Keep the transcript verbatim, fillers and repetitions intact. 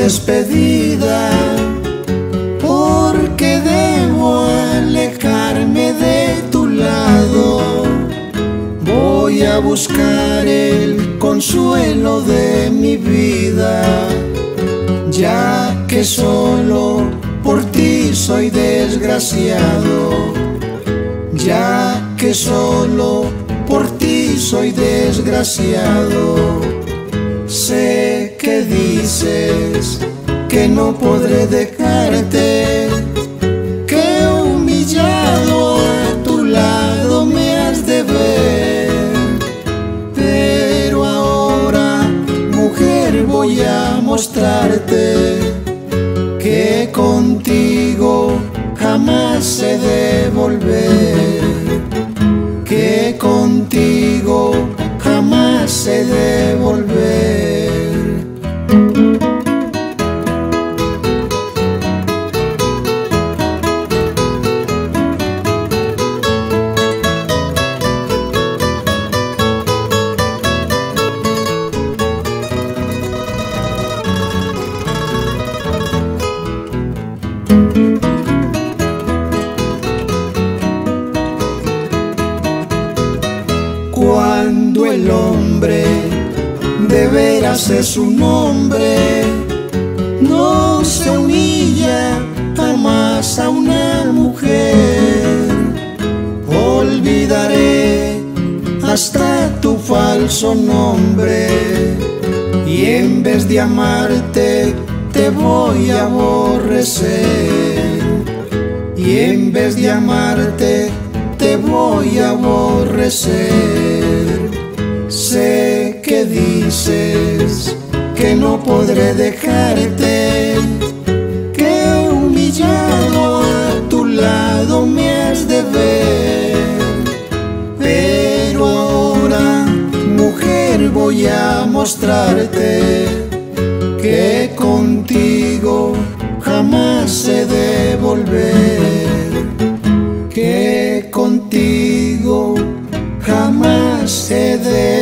despedida, porque debo alejarme de tu lado. Voy a buscar el consuelo de mi vida, ya que solo por ti soy desgraciado, ya que solo por ti soy desgraciado. Sé que dices que no podré dejarte, que humillado a tu lado me has de ver. Pero ahora, mujer, voy a mostrarte que contigo jamás he de volver, que contigo jamás he de volver. Cuando el hombre de veras es un hombre, no se humilla jamás a una mujer. Olvidaré hasta tu falso nombre, y en vez de amarte te voy a aborrecer, y en vez de amarte te voy a aborrecer. Sé que dices que no podré dejarte, que humillado a tu lado me has de ver. Pero ahora, mujer, voy a mostrarte que contigo jamás he de volver, que contigo jamás he de